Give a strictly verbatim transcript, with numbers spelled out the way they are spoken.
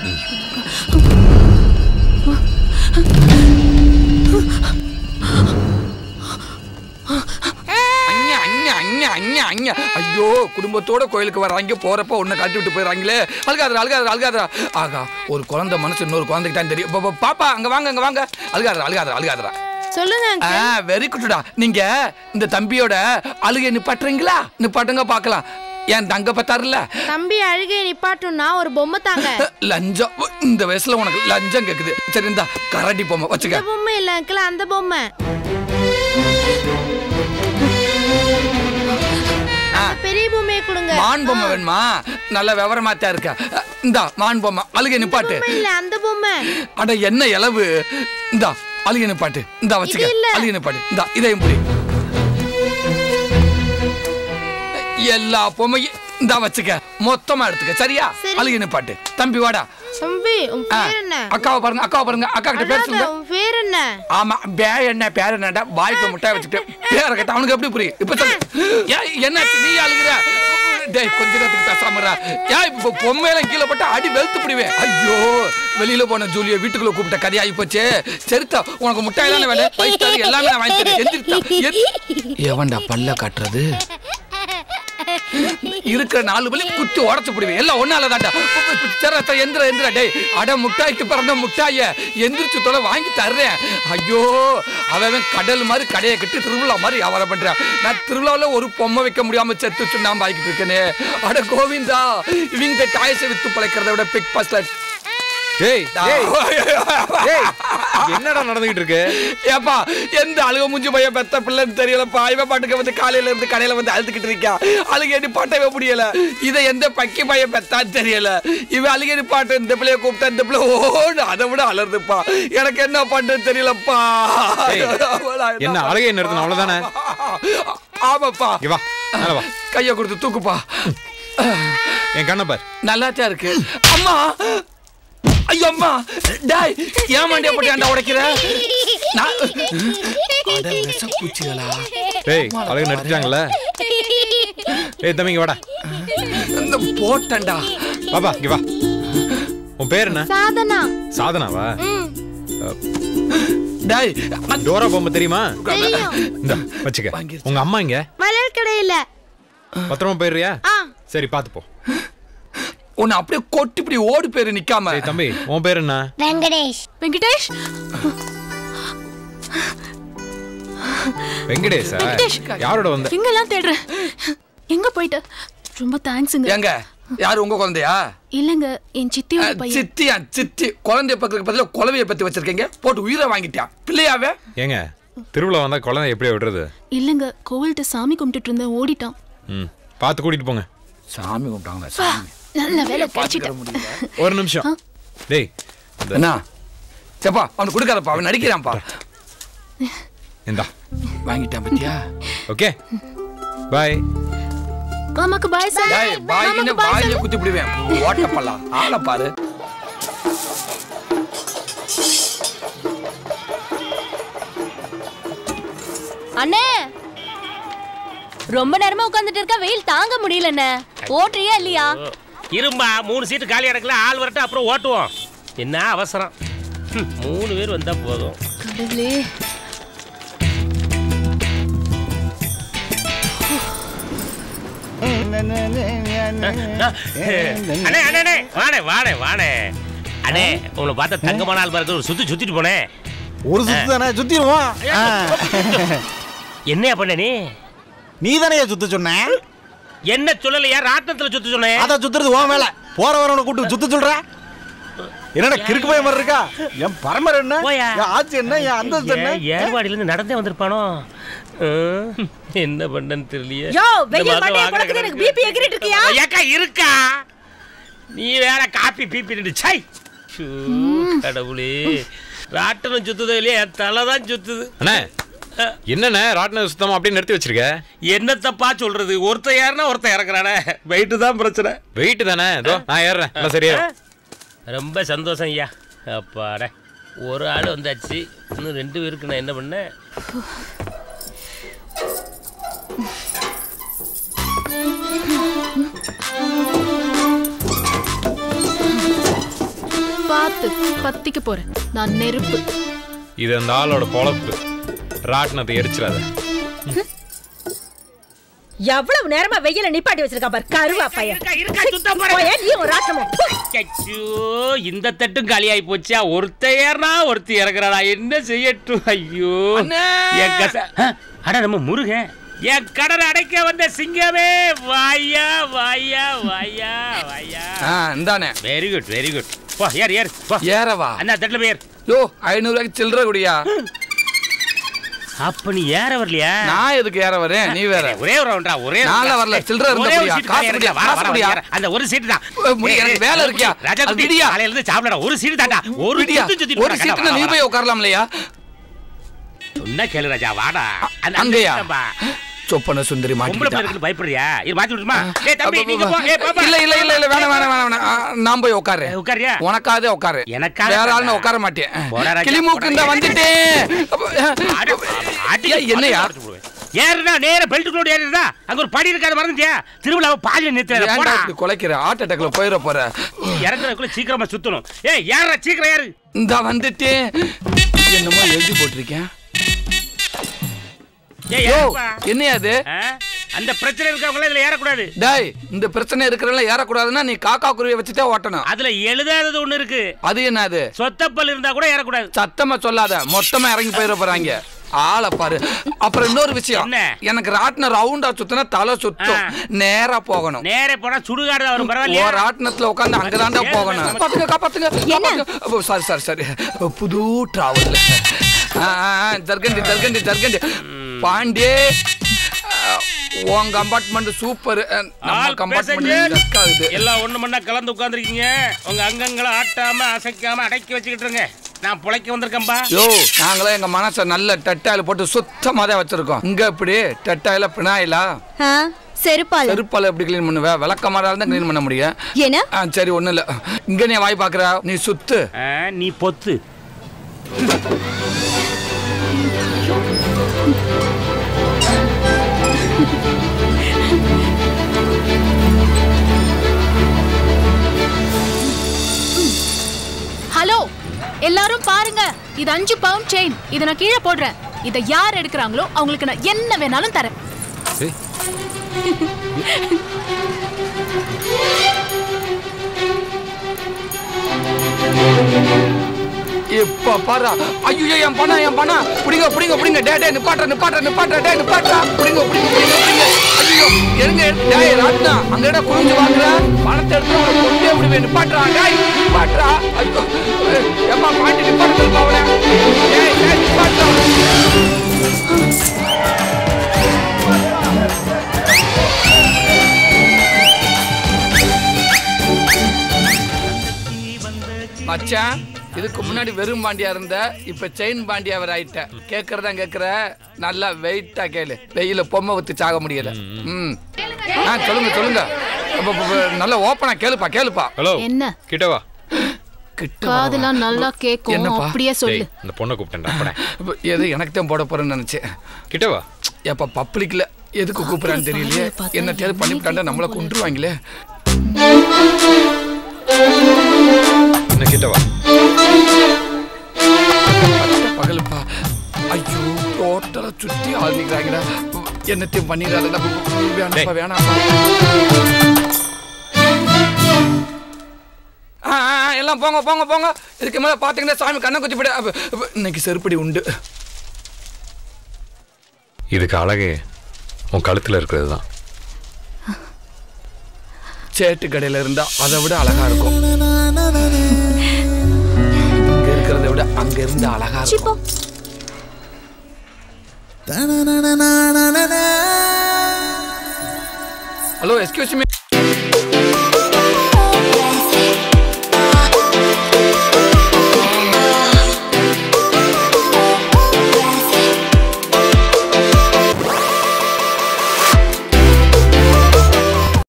ஐயோ, குடும்பத்தோட கோயிலுக்கு வர்றாங்க, போறப்ப ஒண்ணு காட்டி விட்டு போயிடறாங்களே. அழுகாதரா அழுகாதரா அழுகாதரா. ஆகா, ஒரு குழந்தை மனசு இன்னொரு குழந்தைக்கு தான் தெரியும். பாப்பா அங்க வாங்க அங்க வாங்க. அழுகாதரா அழுகாதரா அழுகாதரா. சொல்லுங்க. வெரி குட்டா. நீங்க இந்த தம்பியோட அழுகை நிப்பாட்டுறீங்களா? நிப்பாட்டுங்க பாக்கலாம். என் தங்க பத்தாருல தம்பி அழுகை நிப்பாட்டுனா ஒரு பொம்மை தாங்க. லஞ்சம் இந்த வயசுல உனக்கு லஞ்சம் கேக்குது. சரி இந்த கரடி பொம்மை வச்சுக்க. இந்த பொம்மை இல்ல அங்கிள், அந்த பொம்மை. பெரிய பொம்மையை கொடுங்க. மான் பொம்மை வேணுமா? நல்ல விவரமாத்தா இருக்க. இந்த மான் பொம்மை அழுகை நிப்பாட்டு. இல்ல அந்த பொம்மை. அட என்ன இளவு. இந்த அழுகை நிப்பாட்டு. இந்த வச்சுக்க. அழுகை நிப்பாட்டு. இந்த இதையும் புடி. எல்லா பொம்மையும் இந்த வச்சுக்க. மொத்தமா எடுத்துக்க. சரியா? அழுகை நிப்பாட்டு. தம்பி வாடா. தம்பி உன் பேர் என்ன? அக்காவை பாருங்க அக்காவை பாருங்க. அக்கா கிட்ட பேர் சொல்லுங்க. உன் பேர் என்ன? ஆமா, பேர் என்ன பேர் என்னடா? வாய்க்கு முட்டாய் வச்சுட்டு பேர கேட்டா அவனுக்கு எப்படி புரியும்? இப்ப சொல்லு. என்ன நீ அழுகுற? டேய் கொஞ்ச நேரத்துக்கு பேசாமறா. ஏன் இப்ப பொம்மையெல்லாம் கீழே போட்டு அடி வெளுத்து பிடிவேன். ஐயோ, வெளியில போன ஜூலியை வீட்டுக்குள்ள கூப்பிட்ட கதையாகி போச்சு. சரித்தா, உனக்கு முட்டாய் தானே வேலை? பைஸ்டார் எல்லாமே நான் வாங்கி தரேன். எந்திரித்தா. எவன்டா பல்ல காட்டுறது? இருக்கிற நாலு பள்ளி குத்தி உடச்சு போடுவேன். எல்லாம் ஒன்னால தாண்டா. எந்திர எந்திர டேய், அட முட்டாய்க்கு பிறந்த முட்டாய எந்திரிச்சு தொலை வாங்கி தர்றேன். ஐயோ, அவன் கடல் மாதிரி கடையை கட்டி திருவிழா மாதிரி வியாபாரம் பண்றான். நான் திருவிழாவில் ஒரு பொம்மை வைக்க முடியாம செத்து சுண்ணாம்பு ஆகிட்டு இருக்கேனே. அட கோவிந்தா, இவங்க டாய்ஸை வித்து பழைக்கிறத விட பிக் பாஸ்டர். என்னடா நடந்துகிட்டு இருக்கு? ஏப்பா, எந்த அழுக மூஞ்சி பையன் பெத்த பிள்ளைன்னு தெரியலப்பா. இவன் பாட்டுக்கு வந்து காலையில இருந்து கடையில வந்து அழுதுகிட்டு இருக்கா. அழுகை நிப்பாட்டவே முடியல. இதை எந்த பக்கி பையன் பெத்தான்னு தெரியல. இவன் அழுகை நிப்பாட்டு இந்த பிள்ளைய கூப்பிட்டா இந்த பிள்ளை ஓடு அதை விட அலறுதுப்பா. எனக்கு என்ன பண்றது தெரியலப்பா. என்ன அழுகை நிறுத்தணும் அவ்வளவுதானே? ஆமாப்பா. கைய கொடுத்து தூக்குப்பா. என் கண்ண பார். நல்லாத்தான் இருக்கு. அம்மா, ஐயோ அம்மா. டேய், ஏன் மண்டைய போட்டு ஏன்டா உடைக்கிற? நான் அட விஷ பூச்சிகளா. டேய், அழகு நிறுத்திட்டாங்கல. டேய் தம்பி இங்க வாடா. இந்த போட்டண்டா. பாப்பா இங்க வா. உன் பேர் என்ன? சாதனா. சாதனாவா? டேய், டோரா பொம்மை தெரியுமா? இந்த வச்சுக்க. உங்க அம்மா இங்க மலர் கடையில. பத்திரமா போயிடுறியா? சரி பாத்து போ. உன்னை அப்படியே கொட்டி இப்படி ஓடி பேரு நிக்காம. தம்பி உன் பேர் என்ன? வெங்கடேஷ். வெங்கடேஷ் வெங்கடேஷ் யாரோட வந்த? எங்கெல்லாம் தேடுற? எங்க போயிட்ட? ரொம்ப தேங்க்ஸ்ங்க. எங்க யாரு உங்க குழந்தையா? இல்லங்க, என் சித்தியோட பையன். சித்தியா? சித்தி குழந்தைய பக்கத்துக்கு பதிலா குழவைய பத்தி வச்சிருக்கீங்க. போட்டு உயிரை வாங்கிட்டான். பிள்ளையாவே? ஏங்க திருவிழா வந்தா குழந்தை எப்படி விடுறது? இல்லங்க, கோவில்ட்ட சாமி கும்பிட்டுட்டு இருந்தேன், ஓடிட்டான். ம், பார்த்து கூட்டிட்டு போங்க. சாமி கும்பிட்டாங்க. சாமி நல்ல வேலை கிடைச்சிட்ட. ஒரு நிமிஷம். டேய் என்ன சேப்பா, அவனுக்கு கொடுக்காதப்பா, அவன் நடிக்கிறான்ப்பா. இந்தா வாங்கிட்டான் பத்தியா? Okay bye. மாமாக்கு பாய் சார். டேய் பாய் என்ன பாய்ல குத்தி விடுவேன். ஓட்டப்பல்லா ஆள பாரு. அண்ணே, ரொம்ப நேரமா உட்கார்ந்துட்டு இருக்க, வெயில் தாங்க முடியல அண்ணே. ஓட்டுறியா இல்லையா? இரும்பா, மூணு சீட்டு காலி அடக்கல, ஆள் வரட்டும் அப்புறம் ஓட்டுவோம். என்ன அவசரம்? மூணு பேர் வந்தா போதும். கடவுளே. அண்ணே அண்ணே வாடே வாடே வாடே. அண்ணே உங்களை பார்த்தா தங்கமான ஆள் பாருங்க, ஒரு சுத்தி சுத்திட்டு போனேன். ஒரு சுத்து தானே சுத்திடுவோம். என்ன பண்ண நீ? நீ தானே சுத்த சொன்ன? என்ன சொல்லலையா? ராட்டத்துல சுத்த சொன்னேன். அத சுத்துறது உன் மேல. போற வரவனை கூட்டு சுத்த சொல்ற? என்னடா கிறுக்கு போய் மாதிரி இருக்கா? என் பரம்பரை என்ன? என் ஆட்சி என்ன? என் அந்தஸ்து என்ன? ஏர்வாடியில இருந்து நடந்தே வந்திருப்பானோ? என்ன பண்ணன்னு தெரியலையே. யோ, வெயில் மண்டைய போடுறது எனக்கு பிபி எகிரிட்டு இருக்கியா? ஏக்கா இருக்கா? நீ வேற காப்பி பிபி சை. கடவுளே, ராட்டனம் சுத்துதோ இல்லையா, தலை தான் சுத்துது. அண்ணே என்னண்ணே ராட்டின சுத்தமா அப்படியே நிறுத்தி வச்சிருக்க? என்னத்தப்பா சொல்றது, ஒருத்த ஏறினா ஒருத்த இறக்குறானே. வெயிட்டு தான் பிரச்சனை. வெயிட்டு தானே, இதோ நான் ஏறுறேன். எல்லாம் சரியா? ரொம்ப சந்தோஷம் ஐயா. அப்பாடா, ஒரு ஆள் வந்தாச்சு, இன்னும் ரெண்டு பேருக்கு நான் என்ன பண்ணேன்? காத்து பத்திக்க போறேன். நான் நெருப்பு. இது அந்த ஆளோட பொழப்பு. ராட்டினத்தை எரிச்சிடாத. எவ்வளவு நேரமா வெயில நிப்பாட்டி வச்சிருக்கா பாரு கருவா பையன். நீ ஒரு ராட்டமும். இந்த தட்டும் காலியாகி போச்சா? ஒருத்த ஏறனா ஒருத்தி இறக்குறாடா, என்ன செய்யட்டும்? ஐயோ அட நம்ம முருகன், என் கடனை அடைக்க வந்த சிங்கமே, வாயா வாயா வாயா வாயா. இந்தானே. Very good very good. போ ஏறு ஏறு போ. ஏறவா? அண்ணா தட்டுல பேர். யோ ஐநூறு ரூபாய்க்கு சில்லற குடியா? அப்ப நீ ஏற வரலையா? நான் எதுக்கு ஏற வரேன்? நீ வேற. ஒரே ஒரு ரவுண்டா ஒரே. நாள வரல சில்லற இருந்தா குடியா? காசு குடியா? காசு குடியா? அந்த ஒரு சீட் தான். எனக்கு வேலை இருக்கியா? ராஜா குடியா? காலையில இருந்து சாப்பிடடா. ஒரு சீட் தான்டா. ஒரு சீட் சுத்தி ஒரு சீட்னா நீ போய் உட்காரலாம் இல்லையா? சொன்னா கேளு ராஜா, வாடா. அங்கயா? சொப்பன சுந்தரி மாட்டிக்கிட்டா. பயப்படுறியா? இது மாத்தி விடுமா? டேய் தம்பி நீங்க போ. ஏய் பாப்பா. இல்ல இல்ல இல்ல இல்ல வேணாம் வேணாம் வேணாம். நான் போய் உட்காரு. உட்காரியா? உனக்காதே உட்காரு. எனக்காக வேற ஆளு உட்கார மாட்டேன். கிளிமூக்கு இந்த வந்துட்டேன். என்னையா? ஏறுடா நேரா பெல்ட்டுக்குள்ள ஏறுடா. அங்க ஒரு படி இருக்காத மறந்துட்டியா? திருவிழாவை பாதியில நிறுத்துறடா. போடா. கொலைக்கிற ஹார்ட் அட்டாக்ல போயிர போற. இறங்குறதுக்குள்ள சீக்கிரமா சுத்தணும். ஏய் ஏறடா சீக்கிரம் ஏறு. இந்த வந்துட்டேன். என்னமோ எழுதி போட்டிருக்கேன். என்னையா அது? அந்த பிரச்சனை இருக்கவங்கள இதுல ஏறக்கூடாது. டேய் இந்த பிரச்சனை இருக்கிறவங்கள ஏறக்கூடாதுன்னா நீ காக்கா குருவியை வச்சுட்டே ஓட்டணும். அதுல எழுதாதது ஒண்ணு இருக்கு. அது என்னது? சொத்தப்பல் இருந்தா கூட ஏறக்கூடாது. சத்தமா சொல்லாத, மொத்தமா இறங்கி போயிட போறாங்க. ஆளை பாரு. அப்புறம் இன்னொரு விஷயம், எனக்கு ராட்டின ரவுண்டா சுத்தினா தலை சுத்தும். நேரா போகணும். நேரா போனா சுடுகாடு தான் வரும். பரவாயில்லையா? ஒரு ராட்டினத்துல உட்கார்ந்து அங்கதான்டா போகணும். பாத்துங்க காப்பாத்துங்க. சாரி சாரி சாரி புது டிராவல். ஜர்கண்டி ஜர்கண்டி ஜர்கண்டி பாண்டியே, உன் கம்பார்ட்மெண்ட் சூப்பர். நம்ம கம்பார்ட்மெண்ட் எல்லாம் ஒண்ணு மண்ணா கலந்து உட்கார்ந்துருக்கீங்க. உங்க அங்கங்களை ஆட்டாம அசைக்காம அடக்கி வச்சுக்கிட்டு இருங்க. நான் புழைக்க வந்திருக்கேன்பா. யோ நாங்களே எங்க மனசை நல்ல டட்டாயில போட்டு சுத்தமா தான் வச்சிருக்கோம். இங்க எப்படி டட்டாயில பினாயிலா? செருப்பால செருப்பால எப்படி கிளீன் பண்ணுவ? விளக்கமாரா இருந்தா கிளீன் பண்ண முடியும். என்ன? சரி ஒண்ணு இல்ல, இங்க நீ வாய் பாக்குற, நீ சுத்து. நீ பொத்து. ஹலோ எல்லாரும் பாருங்க, இது அஞ்சு பவுண்ட் செயின். இத நான் கீழே போடுறேன். இத யார் எடுக்கறாங்களோ அவங்களுக்கு நான் என்ன வேணாலும் தரேன். இப்ப பாரு. ஐயோ என் பணா என் பணா புடிங்க புடிங்க புடிங்க. டே டே நிப்பாட்ற நிப்பாட்ற நிப்பாட்ற டே நிப்பாட்ற. புடிங்க புடிங்க புடிங்க புடிங்க. ஐயோ எங்க டேய் ராட்னா அங்கடா குனிஞ்சு வாங்குற. பணத்தை எடுத்து அவளை கொண்டே விடுவே. நிப்பாட்றா டேய் நிப்பாட்றா. ஐயோ ஏம்மா பாண்டி நிப்பாட்ற பாவல. டேய் டேய் நிப்பாட்றா. மச்சான் இதுக்கு முன்னாடி வெறும் பாண்டியா இருந்த, இப்ப செயின் பாண்டியா வேற ஆயிட்ட. கேக்குறதா கேக்குற, நல்லா வெயிட்டா கேளு. வெயில பொம்மை ஊத்தி சாக முடியல. ம் சொல்லுங்க சொல்லுங்க. நல்லா ஓப்பனா கேளுப்பா கேளுப்பா. ஹலோ என்ன கிட்டவா? காதெல்லாம் நல்லா கேக்கும். அப்படியே சொல்லு. இந்த பொண்ணை கூப்பிட்டேன்டா போடா. எது எனக்கு தான் போட போறேன்னு நினைச்சேன். கிட்டவா? ஏப்பா பப்ளிக்ல எதுக்கு கூப்பிடுறான்னு தெரியலையே. என்ன தேர்வு பண்ணிவிட்டாண்டா நம்மள கொண்டுருவாங்களே. என்ன கிட்டவா? பகலுப்பா. ஐயோ டோட்டலா சுத்தி ஆள் நிக்கிறாங்கடா. என்னத்தையும் பண்ணிடாத. வேணாப்பா வேணாப்பா. எல்லாம் போங்க போங்க போங்க. இதுக்கு மேல பாத்தீங்கன்னா சாமி கண்ணை குத்தி போட. இன்னைக்கு செருப்படி உண்டு. இதுக்கு அழகே உன் கழுத்துல இருக்கிறது தான். சேட்டு கடையில இருந்தா அதை விட அழகா இருக்கும். இங்க இருக்கிறத விட அங்க இருந்து அழகா இருக்கும். Hello excuse me.